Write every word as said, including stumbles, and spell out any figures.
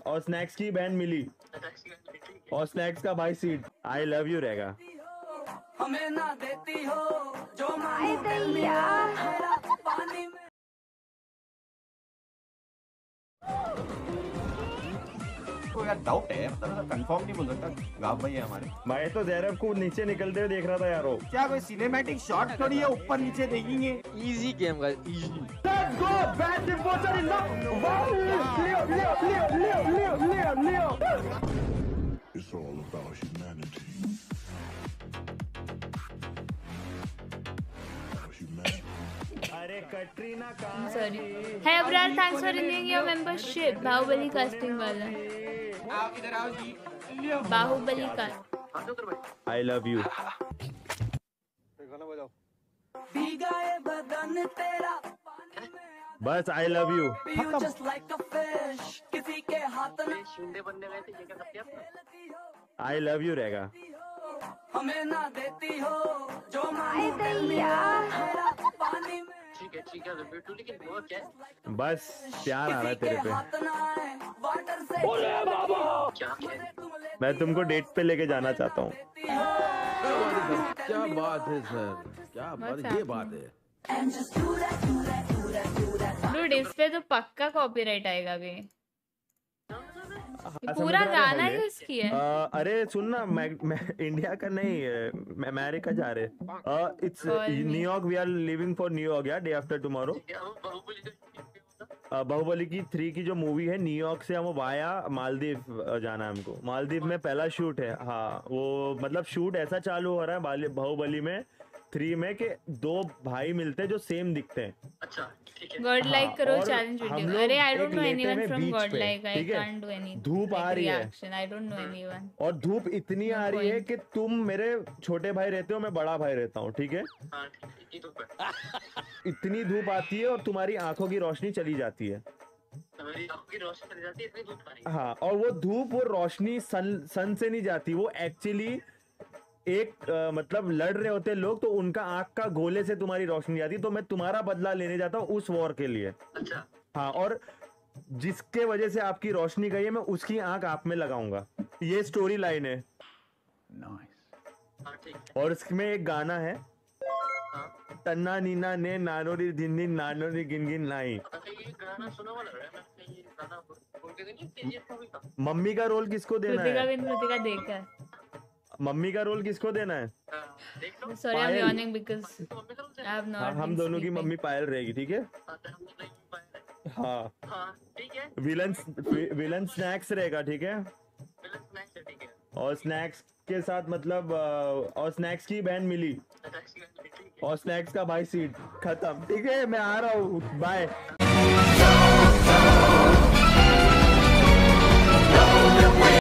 और स्नैक्स की बहन मिली और स्नैक्स का भाई सीट। आई लव यू रहेगा। हमें ना देती हो जो आए दैया। पानी में। तो यार डाउट है, मतलब कंफर्म नहीं बोल सकता। गाँव भाई है हमारे। मैं तो जैरब को नीचे निकलते हुए देख रहा था यारो। क्या कोई सिनेमैटिक शॉट थोड़ी है ऊपर नीचे देखेंगे। Easy game guys, easy. Let's go! Bad devotion in love! Wow! Leo, Leo, Leo, Leo, Leo, Leo, Leo! It's all about humanity. About humanity. अरे कटरीना कहाँ है? Sorry. Hey Abrar, thanks for renewing your membership. Baahubali casting वाला। आओ इधर आओ जी। बाहुबली का। I love you. भीगा ये बदन तेरा बस I love you. You just like a fish, किसी के हाथ में शिंदे बनने गए थे, ये क्या करते आप? I love you रहेगा। हमें ना देती हो जो आए दैया। पानी में ठीक है ठीक है बेटू, लेकिन वो क्या है? बस प्यार आ रहा है तेरे पे। हाथ ना आए वाटर से क्या क्या है? मैं तुमको डेट पे लेके जाना चाहता हूँ। क्या बात है सर, क्या बात, ये बात है। Dude, इस पे तो पक्का कॉपीराइट आएगा भी। हाँ, पूरा समझ आ रहा है गाना मुझे। यूज किया है। अ, अरे सुन ना, मैं, मैं इंडिया का नहीं है, मैं अमेरिका जा रहे। It's Call me. New York, we are living for New York या डे आफ्टर टुमारो। क्या वो बाहुबली का? अ, बाहुबली की थ्री की जो मूवी है, न्यूयॉर्क से हम वाया मालदीव अ, जाना है हमको। मालदीव में पहला शूट है। हाँ, वो मतलब शूट ऐसा चालू हो रहा है बाली- बाहुबली में थ्री में कि दो भाई मिलते हैं जो सेम दिखते हैं। अच्छा ठीक है। गॉड लाइक हाँ, करो और चैलेंज हम वीडियो। लोग अरे आई एक डोंट नो लेटे एनीवन में फ्रॉम बीच गॉड पे, लाइक, आई ठीक है? कांट डू एनी धूप आ रही है। Reaction, I don't know anyone. और धूप इतनी आ रही है point. कि तुम मेरे छोटे भाई रहते हो, मैं बड़ा भाई रहता हूँ, ठीक है? हाँ ठीक है, ये तो पर इतनी धूप आती है और तुम्हारी आंखों की रोशनी चली जाती है। मेरी आंखों की रोशनी चली जाती है, इतनी धूप आ रही है। हाँ, और वो धूप, वो रोशनी सन सन से नहीं जाती, वो एक्चुअली एक आ, मतलब लड़ रहे होते हैं लोग, तो उनका आंख का गोले से तुम्हारी रोशनी आती है। तो मैं तुम्हारा बदला लेने जाता हूँ उस वॉर के लिए। अच्छा हाँ, और जिसके वजह से आपकी रोशनी गई है, मैं उसकी आंख आप में लगाऊंगा। ये स्टोरी लाइन है। हाँ ठीक है। और इसमें एक गाना है, हाँ तन्ना नीना ने नानोरी धिन्नी नानोरी गिन गिन नाई। अच्छा, ये गाना सुना हुआ लग रहा है। मैं कहीं ये गाना बोल के नहीं केजीएफ मूवी का। मम्मी का रोल किसको देना कृतिका है? बिन कृतिका देखा। मम्मी का रोल किसको देना है? हाँ, देख लो। Sorry I am Payal. Yawning because तो मम्मी का रोल आई हैव हाँ, नॉट हम दोनों की मम्मी पायल रहेगी, ठीक है? हाँ, तो हम नहीं पाए। हाँ, हाँ ठीक है। विलन विलन स्नैक्स रहेगा, ठीक है? मिलन स्नैक्स है, ठीक है। और स्नैक्स के साथ मतलब अ, और स्नैक्स की बहन मिली अच्छा, ठीक है। और स्नैक्स का भाई सीट। खत्म, ठीक है? मैं आ रहा हूँ, बाय।